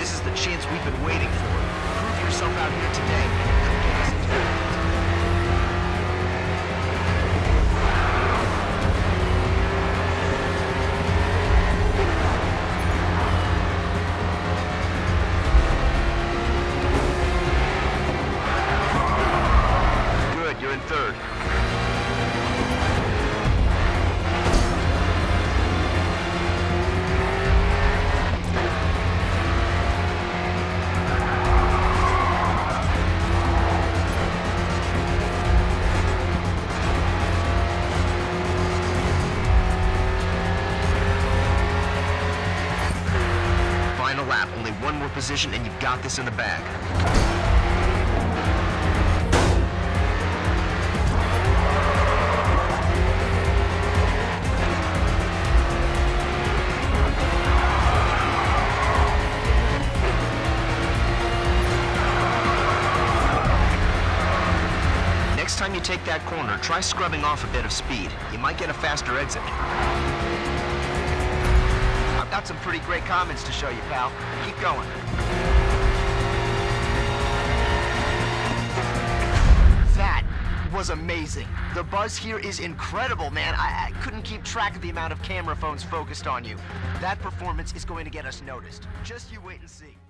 This is the chance we've been waiting for. Prove yourself out here today, and it could get us into the third. Final lap, only one more position and you've got this in the bag. Next time you take that corner, try scrubbing off a bit of speed. You might get a faster exit. I've got some pretty great comments to show you, pal. Keep going. That was amazing. The buzz here is incredible, man. I couldn't keep track of the amount of camera phones focused on you. That performance is going to get us noticed. Just you wait and see.